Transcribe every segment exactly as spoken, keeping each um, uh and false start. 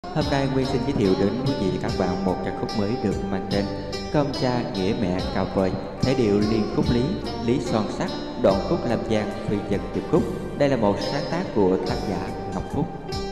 Hôm nay Nguyên xin giới thiệu đến quý vị và các bạn một ca khúc mới được mang tên Cơm cha nghĩa mẹ cao vời, thể điệu liên khúc lý, lý son sắt, đoạn khúc làm giang, phi dân điệp khúc. Đây là một sáng tác của tác giả Ngọc Phúc.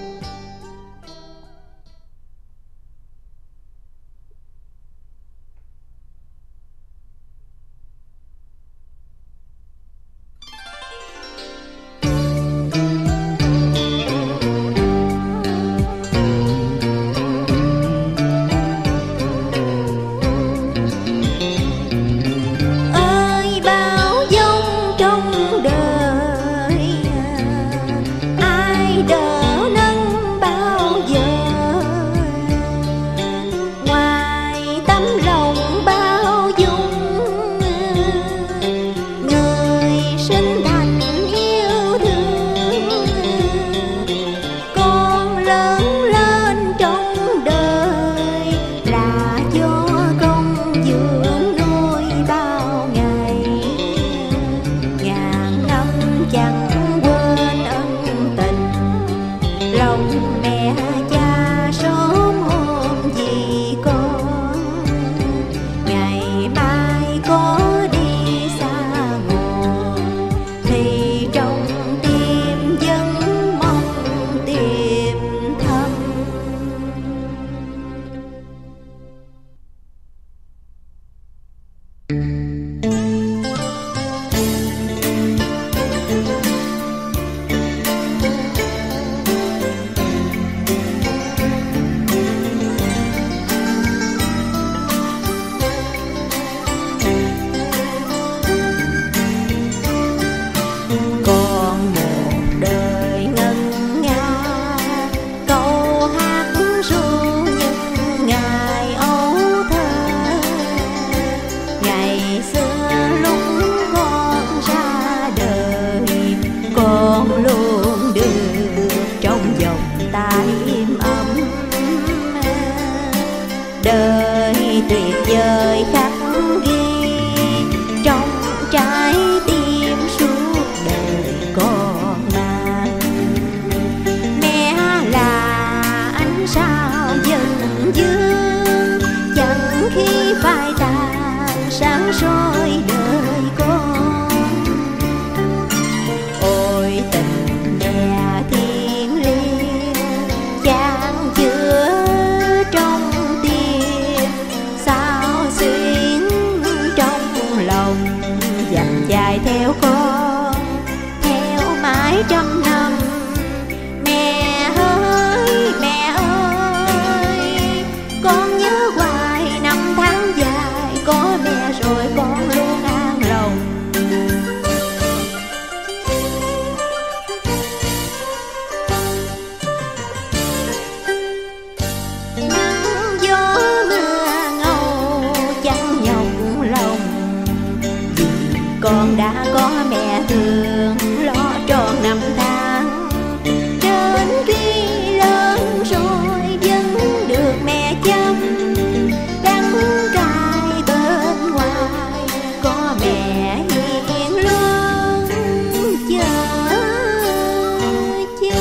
Đời tuyệt vời khắc ghi trong trái tim suốt đời con mang. Mẹ là ánh sao dần dương, chẳng khi phai tàn sáng soi đời con. Ôi tình mẹ thiêng liêng chan chứa trong tim, sao xuyến trong lòng dành dài theo con, theo mãi trăm năm. Mẹ ơi mẹ ơi, con nhớ hoài năm tháng dài, có mẹ rồi con luôn an lòng. Nắng gió mưa ngâu chẳng nhọc lòng, vì con đã có mẹ thương lo tròn năm tháng. Đến khi lớn rồi vẫn được mẹ chăm, đắng cay bên ngoài có mẹ hiền luôn chờ che.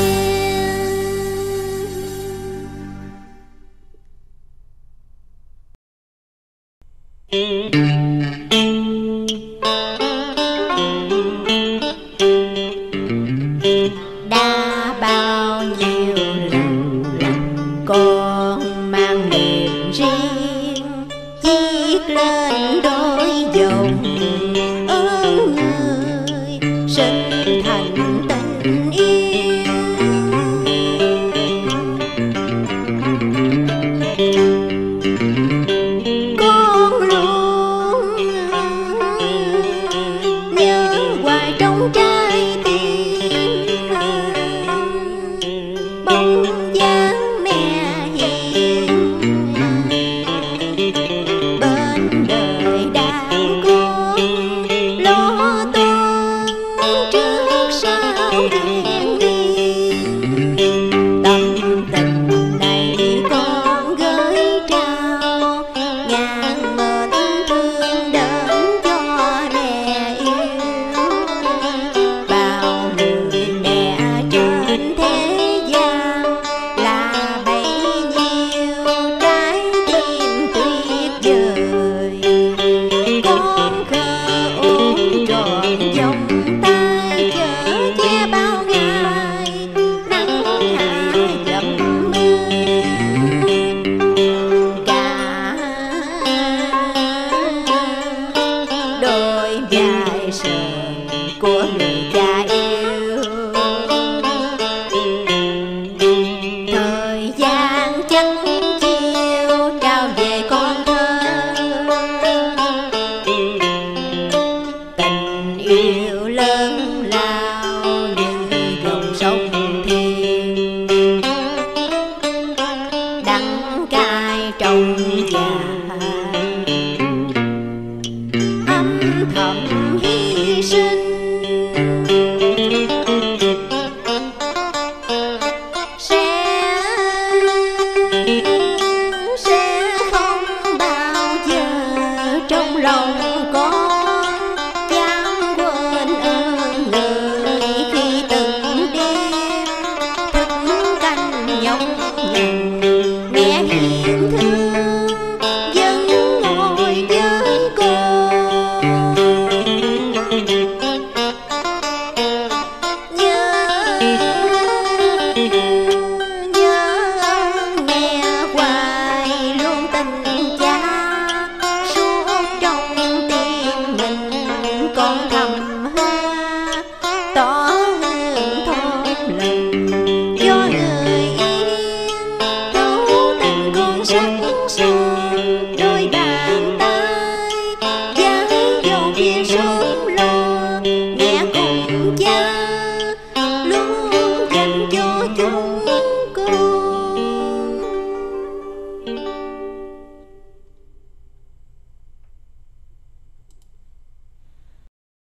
Đã bao nhiêu lần lần con mang niềm riêng viết lên đôi dòng ơn người, sinh thành tình yêu. Con luôn nhớ hoài trong trái tim, bóng dáng mẹ hiền bên đời đang con, lo toan trước sau hiền hiền. Tâm tình này con gửi chắc chiều trao về con thơ. Tình yêu lớn lao như dòng sông thiên, đắng cay trong vàng âm thầm hy sinh. Trong lòng con dám quên ơn người khi từng đêm thức canh nhọc nhằn nghe